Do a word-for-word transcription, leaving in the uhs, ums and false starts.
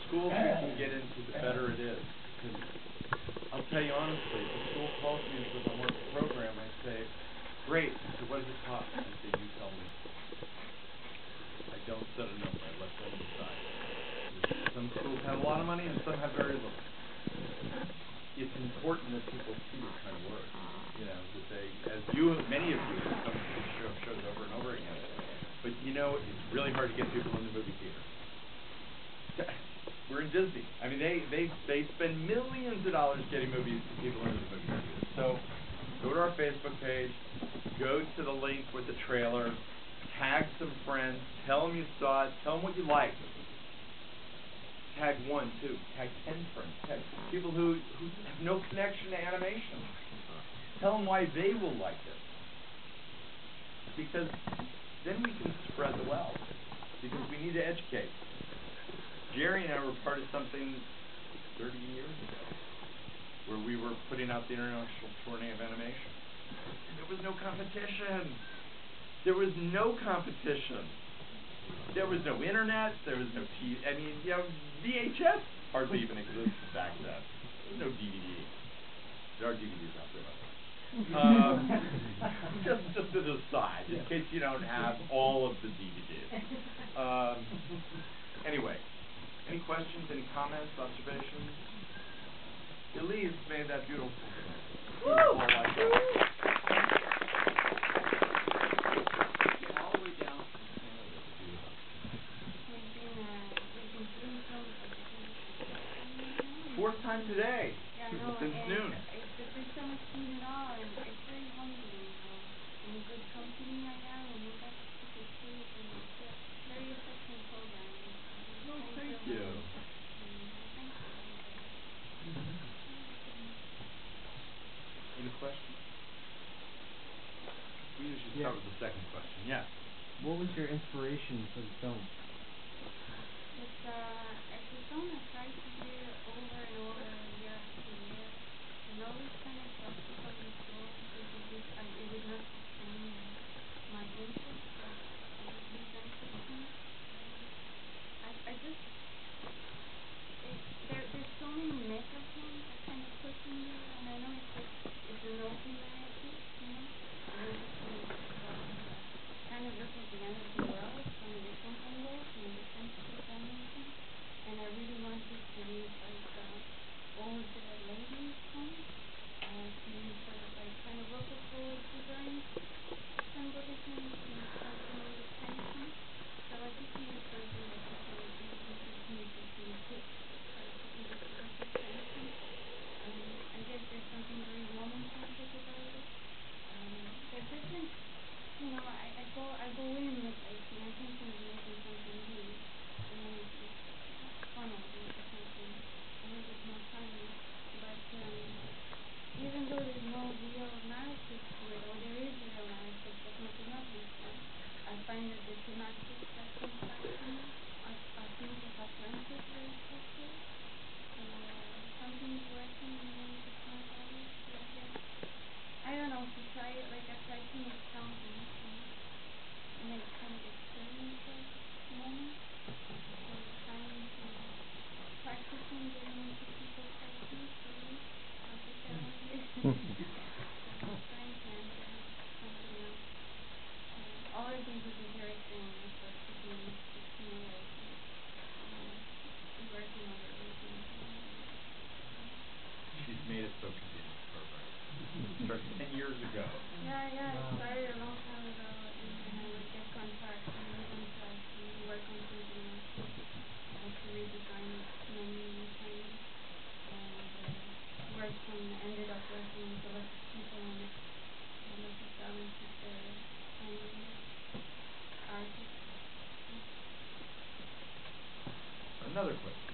schools we can get into, the better it is. Because I'll tell you honestly, if a school calls me and says, I want the program, I say, great. I say, what does it cost? I say, you tell me. I don't set a number. I let them decide. Some schools have a lot of money and some have very little. It's important that people see this kind of work. You know, that they, as you, many of you have come to the show, shows over and over again. But you know, it's really hard to get people in the movie theater. We're in Disney. I mean, they, they, they spend millions of dollars getting movies people into the movie theater. So go to our Facebook page, go to the link with the trailer, tag some friends, tell them you saw it, tell them what you liked. Tag one, two, tag ten friends, tag people who, who have no connection to animation. Tell them why they will like it. Because then we can spread the wealth. Because we need to educate. Jerry and I were part of something thirty years ago where we were putting out the International Tourney of Animation. And there was no competition. There was no competition. There was no internet. There was no T V. I mean, you know, V H S hardly even existed back then. There was no D V D. There are D V Ds out there, by the way. Um, just, just as an aside, in case you don't have all of the D V Ds. Um, anyway, any questions, any comments, observations? Elise made that beautiful film. Woo! All the way down from Canada to do that. We've been, uh, we've been doing films, like, I think it's the fourth time now. Fourth time today. Yeah, I know, Since and noon. it's the first time I've seen it all, and it's very humbling how in good company I am, and you guys are super sweet, and it's a very affecting program. And so Well, thank, thank you. you. And uh, thanks for everybody. Any questions? We usually Yeah. start with the second question. Yes. What was your inspiration for the film? It's uh, it's a film I try to do over and over, year after year, and always kind of justify the choice because it would I, it would not sustain uh, my interest of uh, these animations. Um, I I just it, there there's so many meta themes I kind of put in there, and I know it's a, it's an open narrative, you know. I don't just want to uh, kind of look at the end of the world from a different angle, from a different dimension, and I really wanted to use like uh, old uh, ladies' homes uh, to use sort of like kind of rococo exuberance symbolism to start to make it tension. So I just needed something that you can easily dismiss as being quick, try to give it a lot of tension. Um, I guess there's something very woman-centric about it. Um, there's different, you know, I, I go I go in with like the intention of making something new, and then it, it funnels into something a little bit more funny. But um, even though there's no real narrative to it, or there is a real narrative, but not enough narrative, I find that the thematics that come back to me are, are themes of Atlantis very especially. So uh, something's working in me to point at it, I guess. I don't know, to try it, like I try to make something and make kind of experiential moments. So trying to, practicing getting into people's headphones for you. That's a challenge. So trying to enter something else. Uh, all I can do is directing when I start putting sixteen oh eight and, and working on the original drawing a little bit. So. She's made it so convenient, the program. Started ten years ago. Yeah, yeah, Wow. it started a long time ago, and then I would get contracts and lead on sets and work on something else. And I had to redesign it many, many times, and uh, worked on, ended up working with a lot of people on it, a lot of talented uh, animators, artists. So. Another question.